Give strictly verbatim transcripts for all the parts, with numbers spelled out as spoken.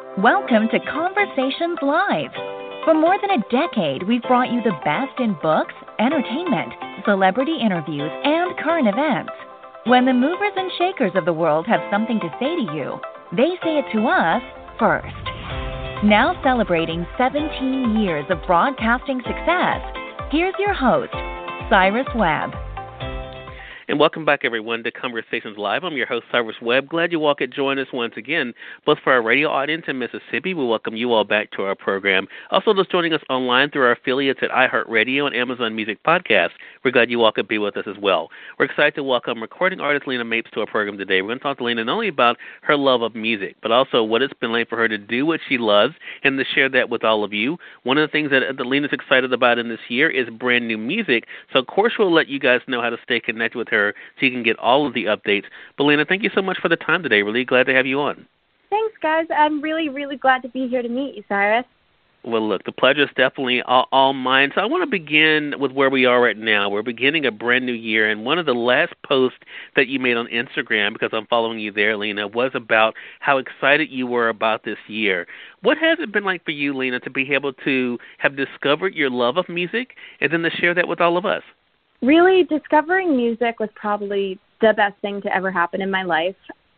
Welcome to Conversations Live. For more than a decade, we've brought you the best in books, entertainment, celebrity interviews, and current events. When the movers and shakers of the world have something to say to you, they say it to us first. Now celebrating seventeen years of broadcasting success, here's your host, Cyrus Webb. And welcome back, everyone, to Conversations Live. I'm your host, Cyrus Webb. Glad you all could join us once again. Both for our radio audience in Mississippi, we welcome you all back to our program. Also, those joining us online through our affiliates at iHeartRadio and Amazon Music Podcasts, we're glad you all could be with us as well. We're excited to welcome recording artist Lina Mapes to our program today. We're going to talk to Lina not only about her love of music, but also what it's been like for her to do what she loves and to share that with all of you. One of the things that, that Lina's excited about in this year is brand new music. So, of course, we'll let you guys know how to stay connected with her so you can get all of the updates. But, Lina, thank you so much for the time today. Really glad to have you on. Thanks, guys. I'm really, really glad to be here to meet you, Cyrus. Well, look, the pleasure is definitely all, all mine. So I want to begin with where we are right now. We're beginning a brand new year, and one of the last posts that you made on Instagram, because I'm following you there, Lina, was about how excited you were about this year. What has it been like for you, Lina, to be able to have discovered your love of music and then to share that with all of us? Really, discovering music was probably the best thing to ever happen in my life.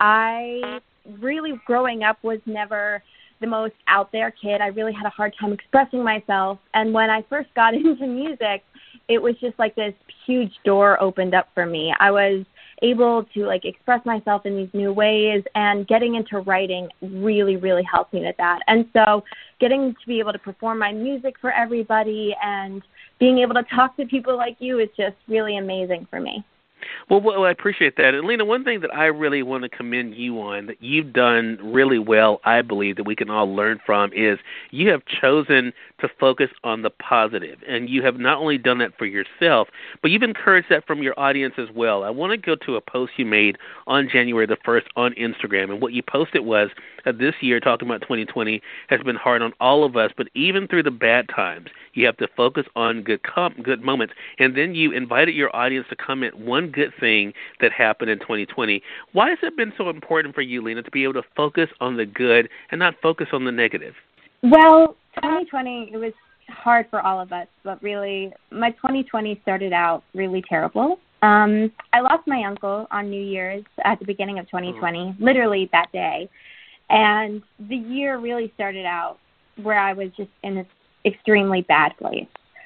I really, growing up, was never the most out there kid. I really had a hard time expressing myself. And when I first got into music, it was just like this huge door opened up for me. I was able to like express myself in these new ways, and getting into writing really, really helped me with that. And so getting to be able to perform my music for everybody and being able to talk to people like you is just really amazing for me. Well, well, I appreciate that. And, Lina, one thing that I really want to commend you on that you've done really well, I believe, that we can all learn from is you have chosen to focus on the positive. And you have not only done that for yourself, but you've encouraged that from your audience as well. I want to go to a post you made on January the first on Instagram. And what you posted was uh, this year, talking about twenty twenty, has been hard on all of us. But even through the bad times, you have to focus on good com- good moments. And then you invited your audience to comment one good thing that happened in twenty twenty. Why has it been so important for you, Lina, to be able to focus on the good and not focus on the negative? Well, twenty twenty, it was hard for all of us, but really, my twenty twenty started out really terrible. Um, I lost my uncle on New Year's at the beginning of twenty twenty, literally that day. And the year really started out where I was just in an extremely bad place.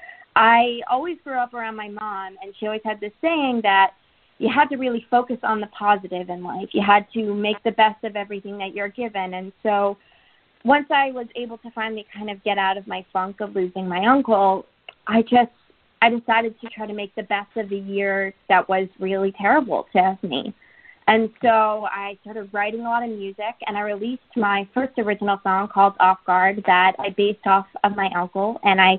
I always grew up around my mom, and she always had this saying that you had to really focus on the positive in life. You had to make the best of everything that you're given. And so once I was able to finally kind of get out of my funk of losing my uncle, I just, I decided to try to make the best of the year that was really terrible to me. And so I started writing a lot of music, and I released my first original song called Off Guard that I based off of my uncle. And I,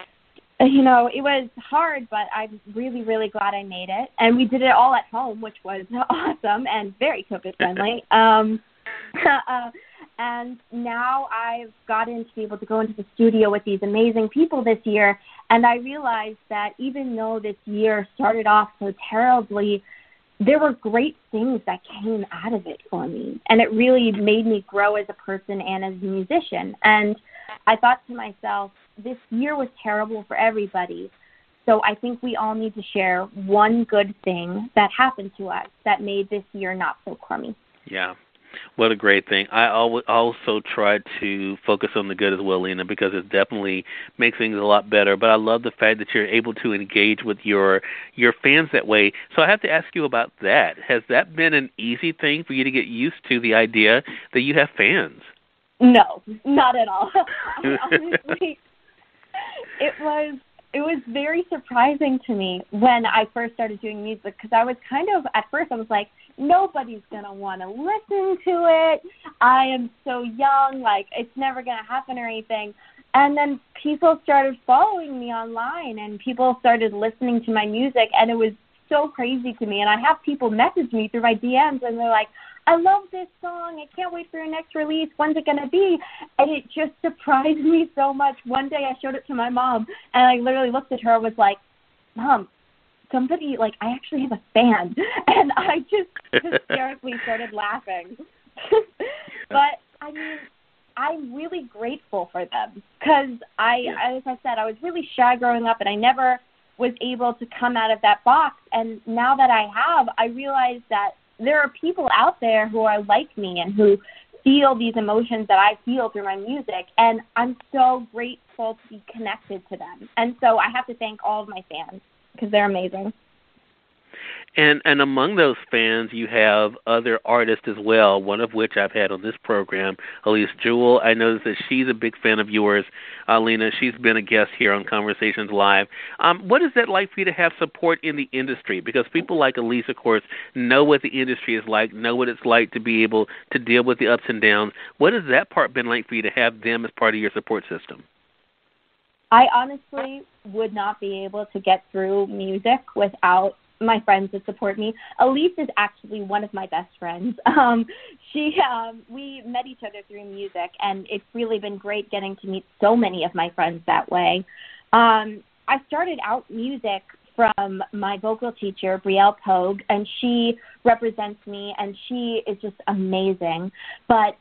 you know, it was hard, but I'm really, really glad I made it. And we did it all at home, which was awesome and very COVID-friendly. um, uh, and now I've gotten to be able to go into the studio with these amazing people this year, and I realized that even though this year started off so terribly, there were great things that came out of it for me, and it really made me grow as a person and as a musician. And I thought to myself, this year was terrible for everybody, so I think we all need to share one good thing that happened to us that made this year not so crummy. Yeah. What a great thing. I al- also try to focus on the good as well, Lina, because it definitely makes things a lot better. But I love the fact that you're able to engage with your your fans that way. So I have to ask you about that. Has that been an easy thing for you to get used to, the idea that you have fans? No, not at all. Honestly, it was it was very surprising to me when I first started doing music, because I was kind of, at first I was like, nobody's going to want to listen to it. I am so young, like it's never going to happen or anything. And then people started following me online, and people started listening to my music, and it was so crazy to me. And I have people message me through my D Ms, and they're like, I love this song. I can't wait for your next release. When's it going to be? And it just surprised me so much. One day I showed it to my mom, and I literally looked at her and was like, Mom, somebody, like, I actually have a fan. And I just hysterically started laughing. But, I mean, I'm really grateful for them because I, yeah. as I said, I was really shy growing up, and I never was able to come out of that box. And now that I have, I realize that there are people out there who are like me and who feel these emotions that I feel through my music, and I'm so grateful to be connected to them. And so I have to thank all of my fans because they're amazing. And and among those fans, you have other artists as well, one of which I've had on this program, Elise Jewell. I noticed that she's a big fan of yours. Uh, Lina, she's been a guest here on Conversations Live. Um, what is that like for you to have support in the industry? Because people like Elise, of course, know what the industry is like, know what it's like to be able to deal with the ups and downs. What has that part been like for you to have them as part of your support system? I honestly would not be able to get through music without my friends that support me. Elise is actually one of my best friends. Um, she, um, we met each other through music, and it's really been great getting to meet so many of my friends that way. Um, I started out music from my vocal teacher, Brielle Pogue, and she represents me, and she is just amazing. But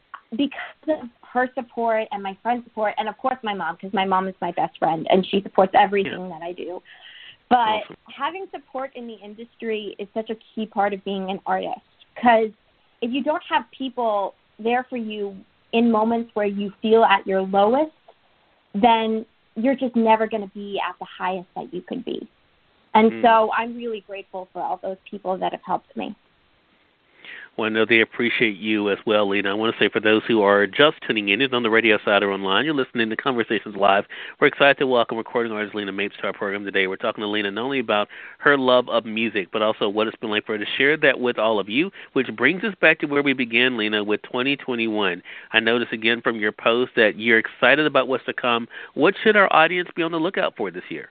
because of her support and my friend's support, and of course my mom, because my mom is my best friend, and she supports everything yeah. that I do. But awesome. Having support in the industry is such a key part of being an artist, because if you don't have people there for you in moments where you feel at your lowest, then you're just never going to be at the highest that you could be. And mm. so I'm really grateful for all those people that have helped me. Well, I know they appreciate you as well, Lina. I want to say for those who are just tuning in, either on the radio side or online, you're listening to Conversations Live. We're excited to welcome recording artist Lina Mapes to our program today. We're talking to Lina not only about her love of music, but also what it's been like for her to share that with all of you, which brings us back to where we began, Lina, with twenty twenty-one. I noticed again from your post that you're excited about what's to come. What should our audience be on the lookout for this year?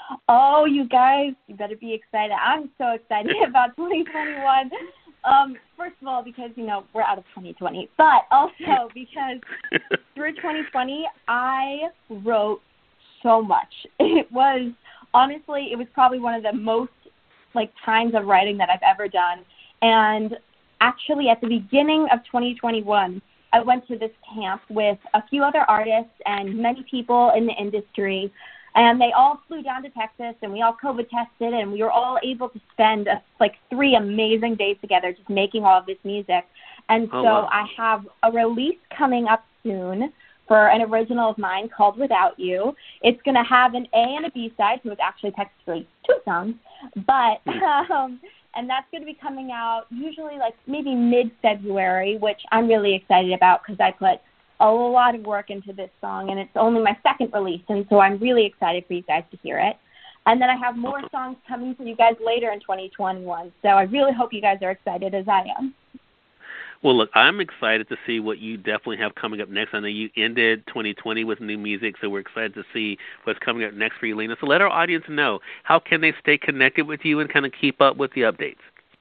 Oh, you guys, you better be excited. I'm so excited about twenty twenty-one. Um, first of all, because, you know, we're out of twenty twenty, but also because through twenty twenty, I wrote so much. It was, honestly, it was probably one of the most, like, times of writing that I've ever done. And actually, at the beginning of twenty twenty-one, I went to this camp with a few other artists and many people in the industry. And they all flew down to Texas, and we all COVID tested, and we were all able to spend a, like three amazing days together just making all of this music. And oh, so wow. I have a release coming up soon for an original of mine called Without You. It's going to have an A and a B side, so it's actually technically two songs. But um, and that's going to be coming out usually like maybe mid-February, which I'm really excited about because I put a lot of work into this song, and it's only my second release, and so I'm really excited for you guys to hear it. And then I have more songs coming for you guys later in twenty twenty-one, so I really hope you guys are excited as I am. Well, look, I'm excited to see what you definitely have coming up next. I know you ended twenty twenty with new music, so we're excited to see what's coming up next for you, Lina. So let our audience know, how can they stay connected with you and kind of keep up with the updates?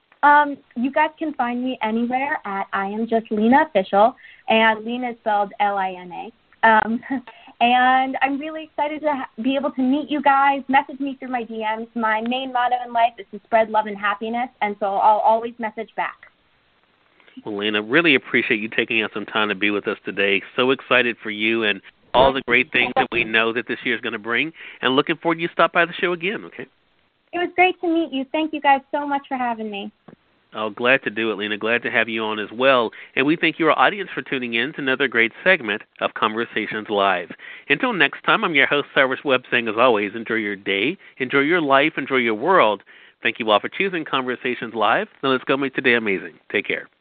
Um, you guys can find me anywhere at I Am Just Lina Official, and Lina is spelled L I N A. Um, and I'm really excited to ha- be able to meet you guys. Message me through my D Ms. My main motto in life is to spread love and happiness, and so I'll always message back. Well, Lina, really appreciate you taking out some time to be with us today. So excited for you and all the great things that we know that this year is going to bring, and looking forward to you stop by the show again, okay? It was great to meet you. Thank you guys so much for having me. Oh, glad to do it, Lina. Glad to have you on as well. And we thank your audience for tuning in to another great segment of Conversations Live. Until next time, I'm your host, Cyrus Webb, saying as always, enjoy your day, enjoy your life, enjoy your world. Thank you all for choosing Conversations Live. Now let's go make today amazing. Take care.